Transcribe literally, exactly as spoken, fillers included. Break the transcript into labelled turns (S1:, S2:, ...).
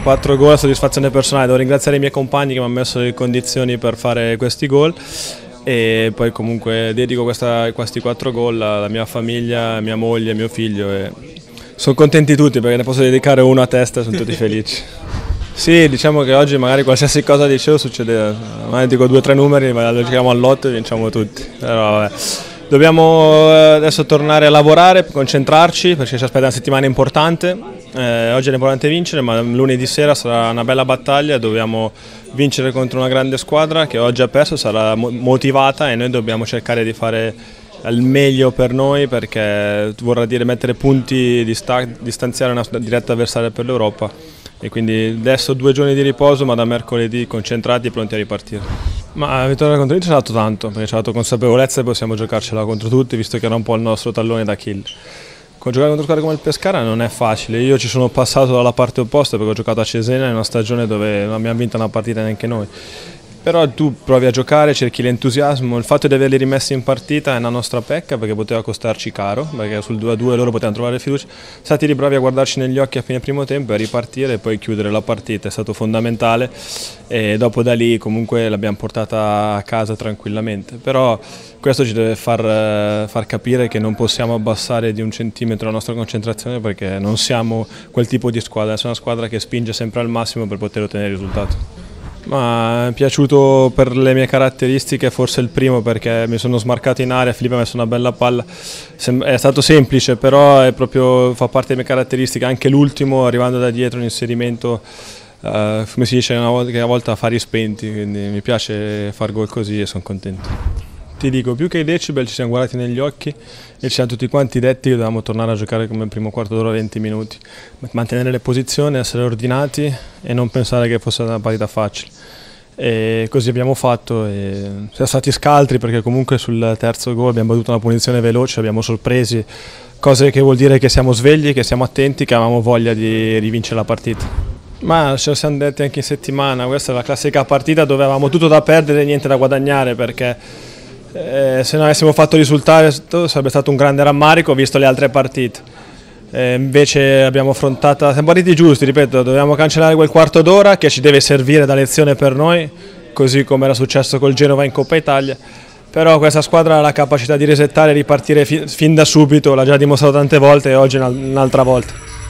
S1: quattro gol, soddisfazione personale, devo ringraziare i miei compagni che mi hanno messo le condizioni per fare questi gol e poi comunque dedico questa, questi quattro gol alla mia famiglia, mia moglie, mio figlio e sono contenti tutti perché ne posso dedicare uno a testa e sono tutti felici. Sì, diciamo che oggi magari qualsiasi cosa dicevo succede, magari dico due o tre numeri, ma lo giochiamo all'otto e vinciamo tutti. Però, vabbè. Dobbiamo adesso tornare a lavorare, concentrarci perché ci aspetta una settimana importante. Eh, oggi è importante vincere, ma lunedì sera sarà una bella battaglia, dobbiamo vincere contro una grande squadra che oggi ha perso, sarà motivata e noi dobbiamo cercare di fare il meglio per noi perché vorrà dire mettere punti, distanziare una diretta avversaria per l'Europa e quindi adesso due giorni di riposo ma da mercoledì concentrati e pronti a ripartire. Ma la vittoria contro l'Inter ci ha dato tanto perché ci ha dato consapevolezza e possiamo giocarcela contro tutti visto che era un po' il nostro tallone d'Achille. Giocare contro squadre come il Pescara non è facile, io ci sono passato dalla parte opposta perché ho giocato a Cesena in una stagione dove non abbiamo vinto una partita neanche noi. Però tu provi a giocare, cerchi l'entusiasmo, il fatto di averli rimessi in partita è una nostra pecca perché poteva costarci caro, perché sul due a due loro potevano trovare fiducia. Siamo stati lì bravi a guardarci negli occhi a fine primo tempo e a ripartire e poi chiudere la partita, è stato fondamentale e dopo da lì comunque l'abbiamo portata a casa tranquillamente. Però questo ci deve far, far capire che non possiamo abbassare di un centimetro la nostra concentrazione perché non siamo quel tipo di squadra, siamo una squadra che spinge sempre al massimo per poter ottenere il risultato. Ma è piaciuto per le mie caratteristiche, forse il primo perché mi sono smarcato in area, Filippo ha messo una bella palla, è stato semplice però è proprio, fa parte delle mie caratteristiche, anche l'ultimo arrivando da dietro un inserimento, uh, come si dice una volta, che a volte a fari spenti, quindi mi piace far gol così e sono contento. Ti dico, più che i decibel ci siamo guardati negli occhi e ci siamo tutti quanti detti che dovevamo tornare a giocare come il primo quarto d'ora, venti minuti, mantenere le posizioni, essere ordinati e non pensare che fosse una partita facile. E così abbiamo fatto e siamo stati scaltri perché comunque sul terzo gol abbiamo battuto una punizione veloce, abbiamo sorpresi, cose che vuol dire che siamo svegli, che siamo attenti, che avevamo voglia di rivincere la partita. Ma ce lo siamo detti anche in settimana, questa è la classica partita dove avevamo tutto da perdere e niente da guadagnare perché Eh, se non avessimo fatto risultato sarebbe stato un grande rammarico visto le altre partite. Eh, invece abbiamo affrontato, siamo partiti giusti, ripeto, dobbiamo cancellare quel quarto d'ora che ci deve servire da lezione per noi, così come era successo col Genova in Coppa Italia. Però questa squadra ha la capacità di resettare e ripartire fi fin da subito, l'ha già dimostrato tante volte e oggi un'altra volta.